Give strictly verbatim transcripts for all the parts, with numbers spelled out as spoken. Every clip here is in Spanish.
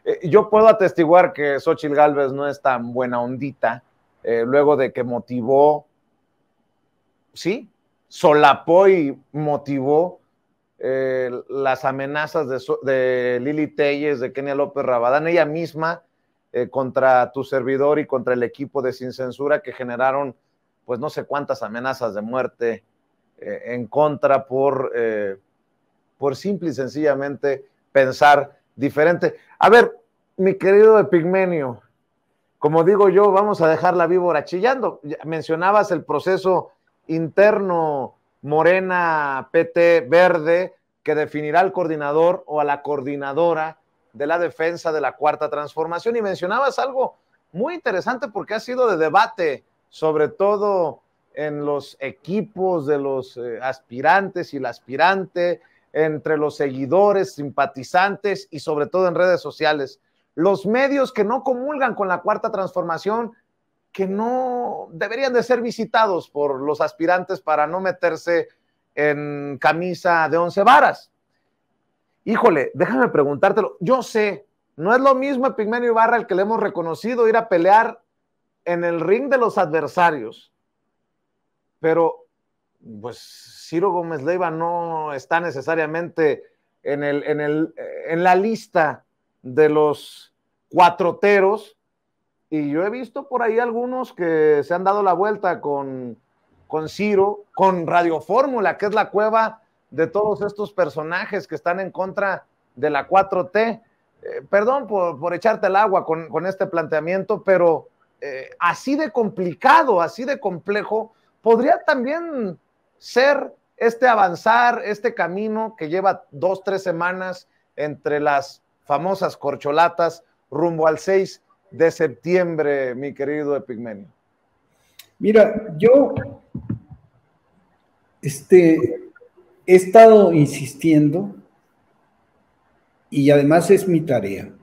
Eh, yo puedo atestiguar que Xóchitl Gálvez no es tan buena ondita, eh, luego de que motivó, sí, solapó y motivó eh, las amenazas de, de Lili Telles, de Kenia López Rabadán, ella misma, eh, contra tu servidor y contra el equipo de Sin Censura, que generaron pues no sé cuántas amenazas de muerte eh, en contra por, eh, por simple y sencillamente pensar diferente. A ver, mi querido Epigmenio, como digo yo, vamos a dejar la víbora chillando. Mencionabas el proceso interno Morena, P T, Verde, que definirá al coordinador o a la coordinadora de la defensa de la Cuarta Transformación, y mencionabas algo muy interesante porque ha sido de debate, sobre todo en los equipos de los eh, aspirantes y la aspirante, entre los seguidores, simpatizantes y sobre todo en redes sociales. Los medios que no comulgan con la Cuarta Transformación, que no deberían de ser visitados por los aspirantes para no meterse en camisa de once varas. Híjole, déjame preguntártelo. Yo sé, no es lo mismo Epigmenio Ibarra, el que le hemos reconocido, ir a pelear en el ring de los adversarios, pero pues Ciro Gómez Leiva no está necesariamente en, el, en, el, en la lista de los cuatroteros, y yo he visto por ahí algunos que se han dado la vuelta con, con Ciro, con Radio Fórmula, que es la cueva de todos estos personajes que están en contra de la cuatro T. Eh, perdón por, por echarte el agua con, con este planteamiento, pero eh, así de complicado, así de complejo, podría también ser este avanzar, este camino que lleva dos, tres semanas entre las famosas corcholatas rumbo al seis de septiembre, mi querido Epigmenio. Mira, yo este, he estado insistiendo, y además es mi tarea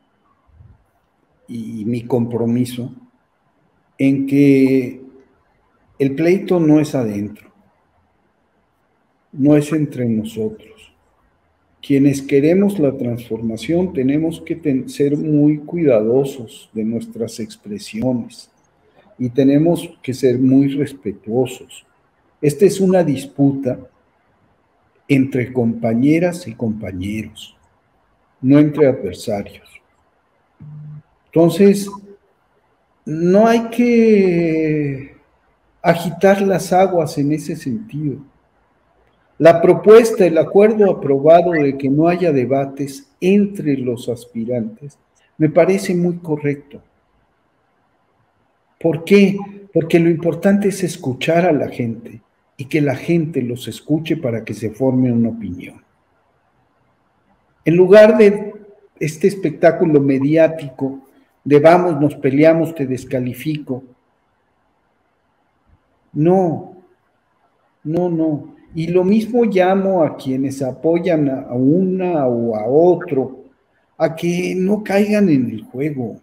y mi compromiso, en que el pleito no es adentro, no es entre nosotros. Quienes queremos la transformación tenemos que ser muy cuidadosos de nuestras expresiones y tenemos que ser muy respetuosos. Esta es una disputa entre compañeras y compañeros, no entre adversarios. Entonces, no hay que agitar las aguas en ese sentido. La propuesta, el acuerdo aprobado de que no haya debates entre los aspirantes, me parece muy correcto. ¿Por qué? Porque lo importante es escuchar a la gente y que la gente los escuche para que se forme una opinión. En lugar de este espectáculo mediático de vamos, nos peleamos, te descalifico. No, no, no. Y lo mismo llamo a quienes apoyan a una o a otro, a que no caigan en el juego.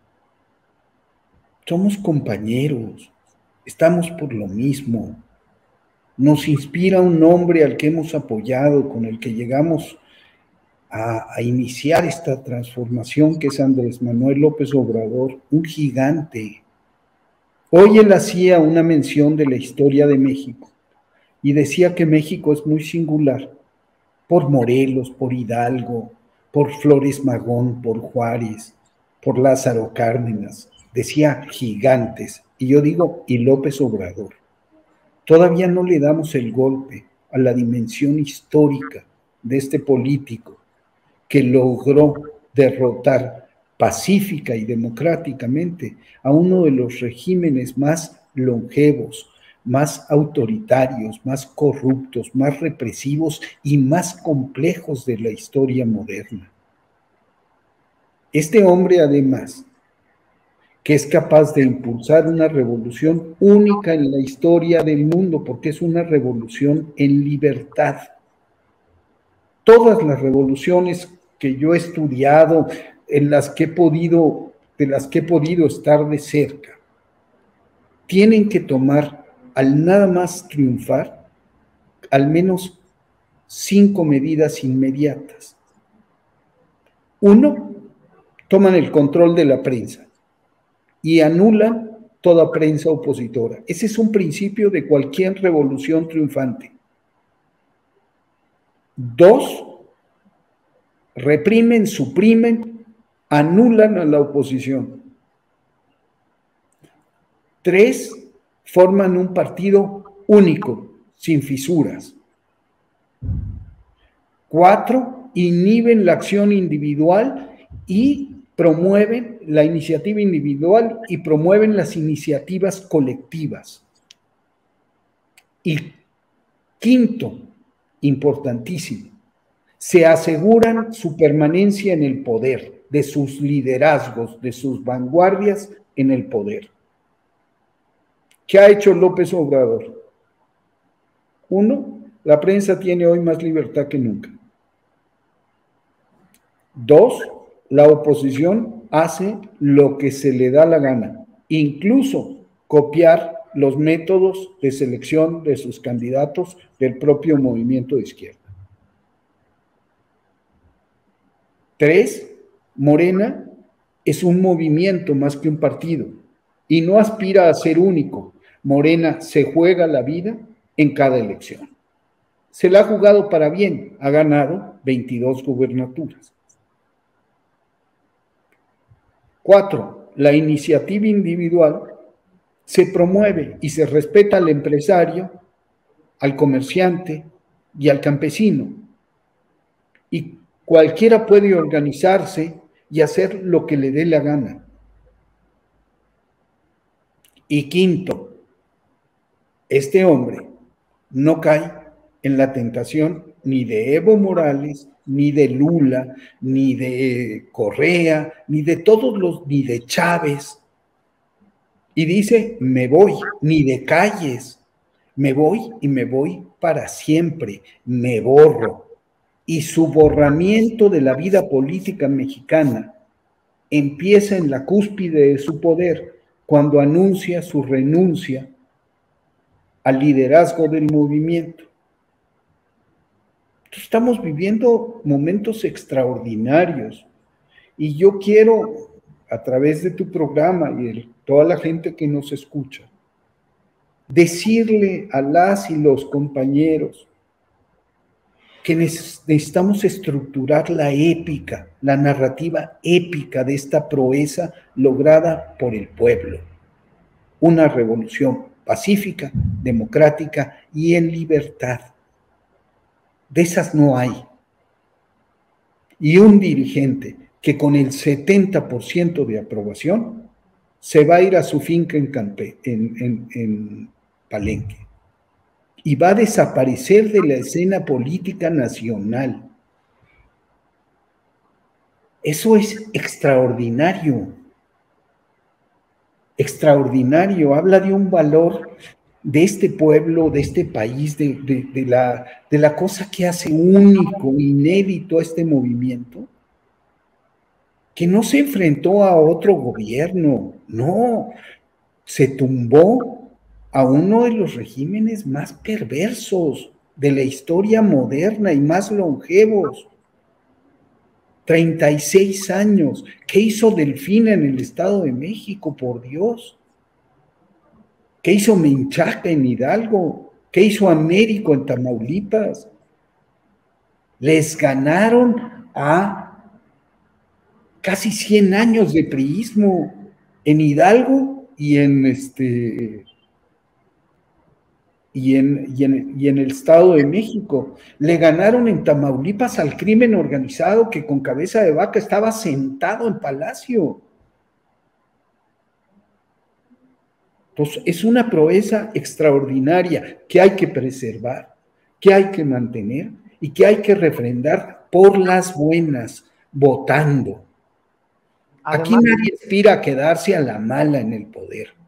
Somos compañeros, estamos por lo mismo. Nos inspira un hombre al que hemos apoyado, con el que llegamos a, a iniciar esta transformación, que es Andrés Manuel López Obrador, un gigante. Hoy él hacía una mención de la historia de México y decía que México es muy singular por Morelos, por Hidalgo, por Flores Magón, por Juárez, por Lázaro Cárdenas. Decía gigantes, y yo digo, y López Obrador. Todavía no le damos el golpe a la dimensión histórica de este político que logró derrotar pacífica y democráticamente a uno de los regímenes más longevos, más autoritarios, más corruptos, más represivos y más complejos de la historia moderna. Este hombre, además, que es capaz de impulsar una revolución única en la historia del mundo, porque es una revolución en libertad. Todas las revoluciones que yo he estudiado, en las que he podido, de las que he podido estar de cerca, tienen que tomar, al nada más triunfar, al menos cinco medidas inmediatas. Uno, toman el control de la prensa y anulan toda prensa opositora. Ese es un principio de cualquier revolución triunfante. Dos, reprimen, suprimen, anulan a la oposición. Tres, forman un partido único, sin fisuras. Cuatro, inhiben la acción individual y promueven la iniciativa individual y promueven las iniciativas colectivas. Y quinto, importantísimo, se aseguran su permanencia en el poder, de sus liderazgos, de sus vanguardias en el poder. ¿Qué ha hecho López Obrador? Uno, la prensa tiene hoy más libertad que nunca. Dos, la oposición hace lo que se le da la gana, incluso copiar los métodos de selección de sus candidatos del propio movimiento de izquierda. Tres, Morena es un movimiento más que un partido y no aspira a ser único. Morena se juega la vida en cada elección. Se la ha jugado para bien, ha ganado veintidós gubernaturas. Cuatro, la iniciativa individual se promueve y se respeta al empresario, al comerciante y al campesino. Y cualquiera puede organizarse y hacer lo que le dé la gana. Y quinto, este hombre no cae en la tentación ni de Evo Morales, ni de Lula, ni de Correa, ni de todos los, ni de Chávez. Y dice, me voy, ni de Calles, me voy y me voy para siempre, me borro. Y su borramiento de la vida política mexicana empieza en la cúspide de su poder, cuando anuncia su renuncia al liderazgo del movimiento. Estamos viviendo momentos extraordinarios y yo quiero, a través de tu programa y de toda la gente que nos escucha, decirle a las y los compañeros que necesitamos estructurar la épica, la narrativa épica de esta proeza lograda por el pueblo. Una revolución pacífica, democrática y en libertad. De esas no hay. Y un dirigente que con el setenta por ciento de aprobación se va a ir a su finca en, Campe, en, en, en Palenque y va a desaparecer de la escena política nacional. Eso es extraordinario. Extraordinario. Habla de un valor de este pueblo, de este país, de, de, de, la, de la cosa que hace único, inédito a este movimiento, que no se enfrentó a otro gobierno, no, se tumbó a uno de los regímenes más perversos de la historia moderna y más longevos. treinta y seis años. ¿Qué hizo Delfina en el Estado de México, por Dios? ¿Qué hizo Menchaca en Hidalgo? ¿Qué hizo Américo en Tamaulipas? Les ganaron a casi cien años de priismo en Hidalgo y en este y en, y en, y en el Estado de México. Le ganaron en Tamaulipas al crimen organizado que con cabeza de vaca estaba sentado en Palacio. Pues es una proeza extraordinaria que hay que preservar, que hay que mantener y que hay que refrendar por las buenas, votando. Además, aquí nadie aspira a quedarse a la mala en el poder.